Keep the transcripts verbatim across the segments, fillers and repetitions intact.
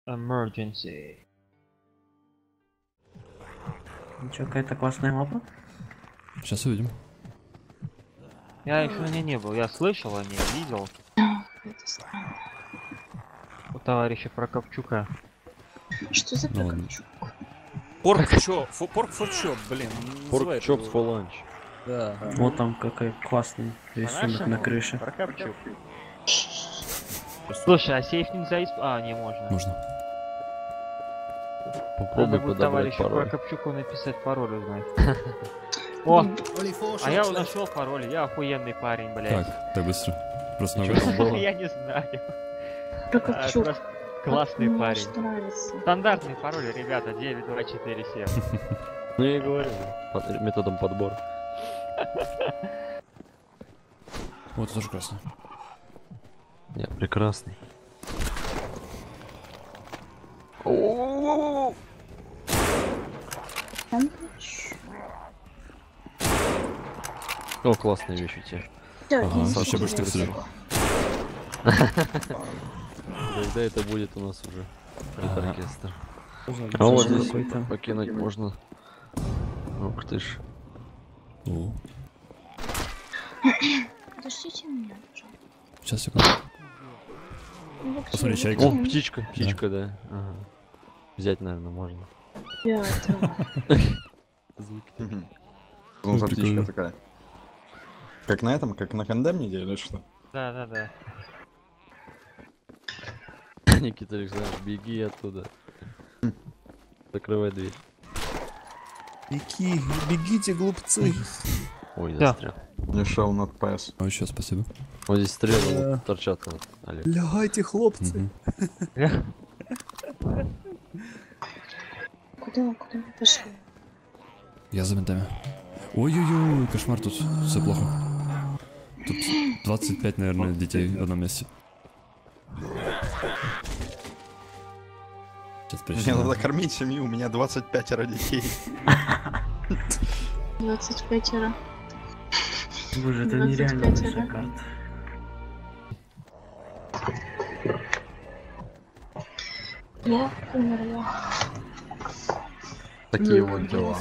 Emergency. Ничего, какая-то классная мапа. Сейчас увидим. Я еще на ней не был, я слышал о ней, видел. Это странно. У товарища Прокопчука. Что за Ну ладно. Прокопчук? Порк чоп, порк for chop, блин. Порк называет чоп его. for lunch. Да. Вот там какой классный рисунок на крыше. Прокопчук. Слушай, а сейф нельзя исп... А, не можно. Можно. Попробуй Надо будет подобрать товарищу пароль. Прокопчуку написать пароль узнать. О, а я нашел пароль, я охуенный парень, блядь. Так, так быстро. Просто Чё ногу. там было? Я не знаю. А, Прокопчук. просто классный Мне парень. очень нравится. Стандартный пароль, ребята, девять два четыре семь. Ну я и говорю, под- методом подбора. Вот, тоже красный. Я прекрасный. О-о-о-о-о! О, классная вещь у тебя. Ага, Саша, еще больше текстуры. Когда это будет у нас уже? Это Ага. оркестр. Тоже А вот обязательно здесь какой-то. покинуть можно. Ух ты ж. О, Подождите меня, пожалуйста. сейчас, секунду. Ну, вообще, Посмотри, вот чайка. О, он- птичка, птичка, да. Ага. Взять, наверное, можно. Ребята, Звуки. Ну, за прикольно. птичка такая. Как на этом, как на кондемнике или что? Да, да, да. Никита Александрович, беги оттуда. Закрывай дверь. Беги, бегите, глупцы. Ой, Да. застрял. Не шел над пэс. Ой, еще спасибо. Вот здесь стрелы Да. вот торчат. Вот, Олег. Лягайте, хлопцы. Мгм. куда, куда вы пошли? Я за ментами. Ой-ой-ой, кошмар тут. Все плохо. Тут двадцать пять, наверное, детей в одном месте. Сейчас Мне причина. надо кормить семью, у меня двадцать пятеро детей. двадцать пятеро. Боже, это двадцать нереально пять, большая ага. карта. Я умерла. Такие вот дела.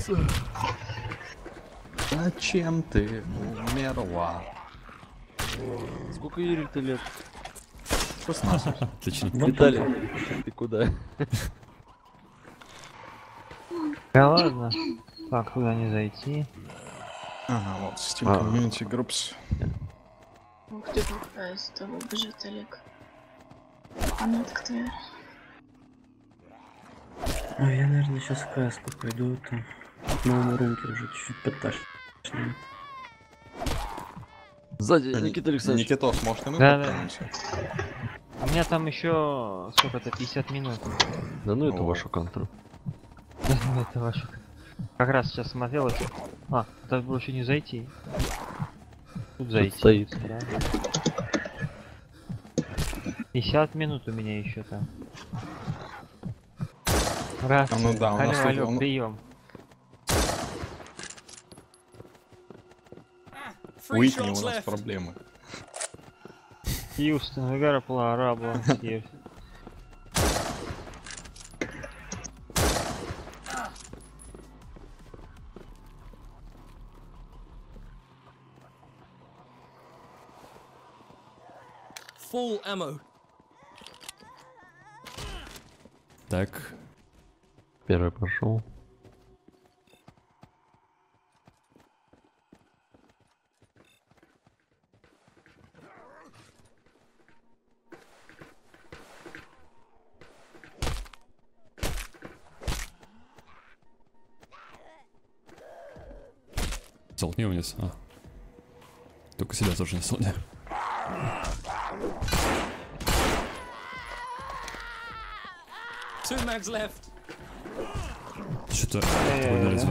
Зачем ты умерла? Сколько Юрий-то лет? Отлично. Виталий, ты куда? Да ладно. Так, куда не зайти? Ага, вот, Steam А. Community Groups. Ух ты, какая из того бежит Олег. А ну кто я? Ой, я, наверное, сейчас в каску пойду, там новому рунке уже чуть-чуть подташню. Сзади, Никита Александрович. Никитос, может и мы Да, да. подтянемся? У меня там еще сколько-то пятьдесят минут. Да ну эту О. вашу контру. Ну, это ваше. Как раз сейчас смотрел еще. А, тут больше не зайти. Тут зайти. стоит. Да. пятьдесят минут у меня еще там. Раз. А, ну да, у нас алло, тут алло, он- прием. Уитни, у нас проблемы. Хьюстон, we gotta play Arabla here. Full ammo. Так, Первый пошел. солтни вниз. А. Только себя тоже не солтни. Two mags left. Что-то Э, больно резво.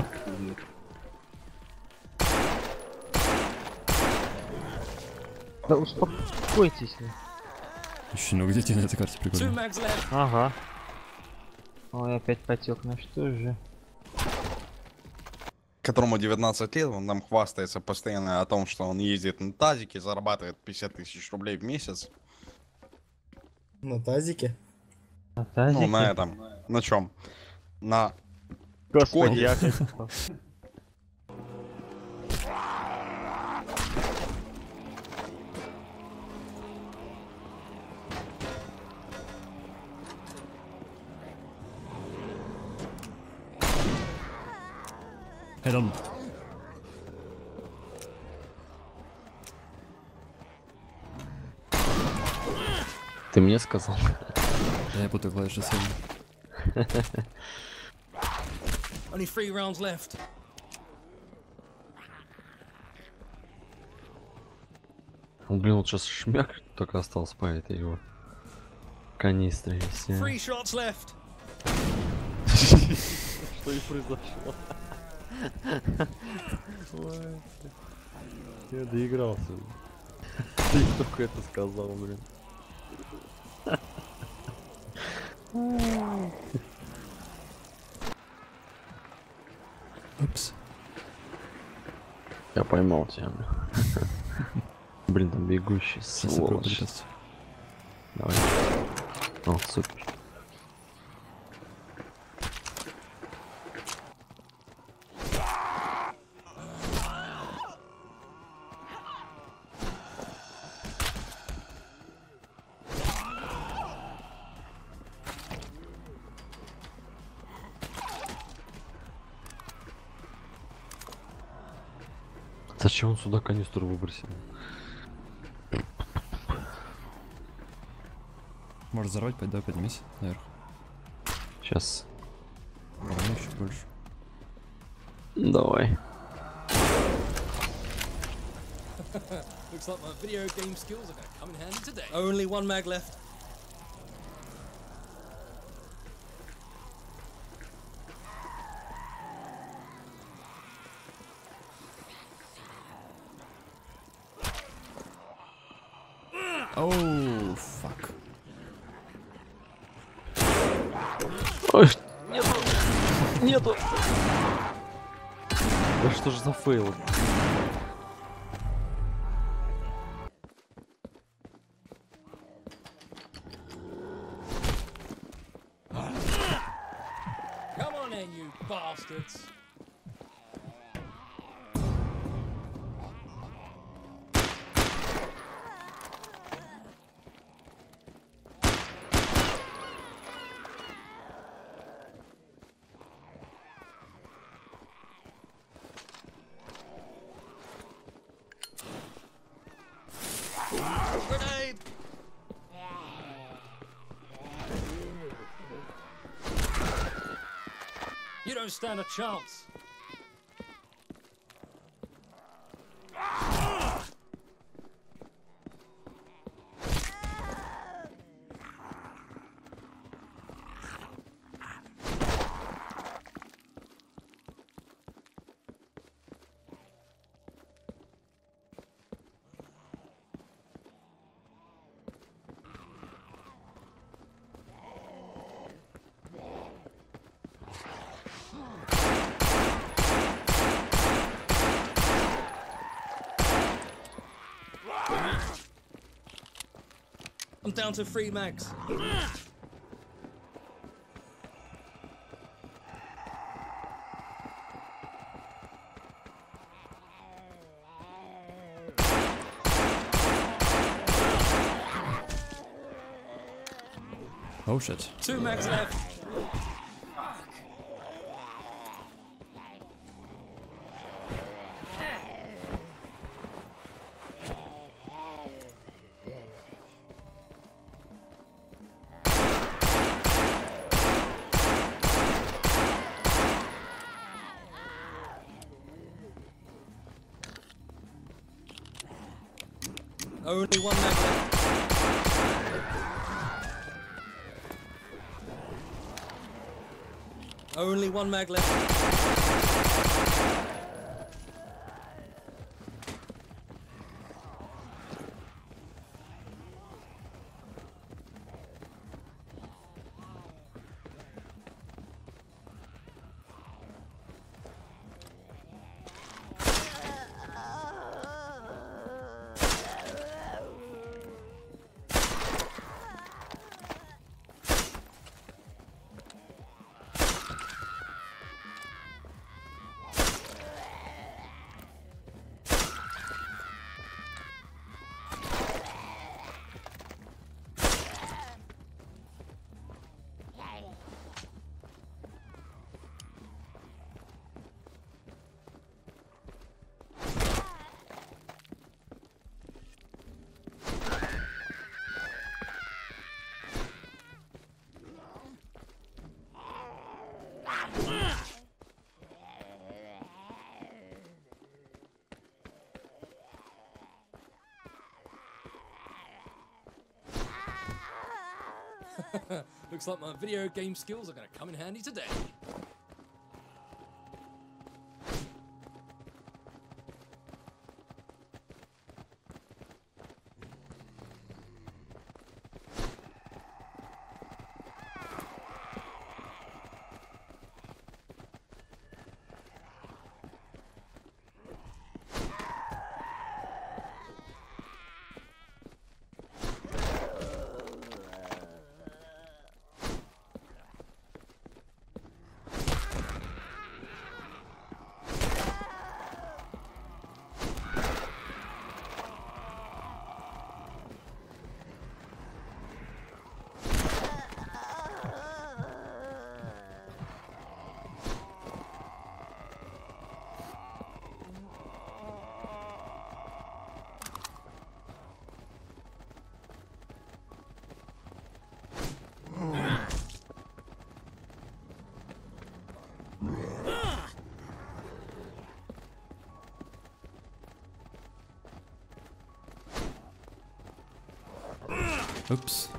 Да успокойтесь. ну. Еще много детей на этой карте, Two прикольно. mags left. Ага. Ой, опять потек, ну что же. Которому девятнадцать лет, он нам хвастается постоянно о том, что он ездит на тазике, зарабатывает пятьдесят тысяч рублей в месяц. На тазике? Ну, тазике? на этом. На чем? На... Господи, коде. я опять попал. Head on. Ты мне сказал? Да, я путаю клавиши сильно. Only three rounds left. Ну, блин, вот сейчас шмяк только остался по этой его канистре. и все. Three shots left. Что и произошло? Я доигрался. Ты только это сказал, блин. Упс. Я поймал тебя. Блин, там бегущий, Сейчас сволочь. я Давай. О, супер. Зачем он сюда канистру выбросил? Можешь взорвать, пойди, давай поднимись наверх. Сейчас. Давай еще больше. Давай. Looks like my video game skills are gonna come in handy today. Only one mag left. Оу, фак. Ой, нету. Нету. Да что же за фейл? Come on in, you bastards. Grenade! You don't stand a chance. I'm down to three mags. Oh shit. Two mags left. Only one mag left. Only one mag left. Looks like my video game skills are gonna come in handy today. Oops.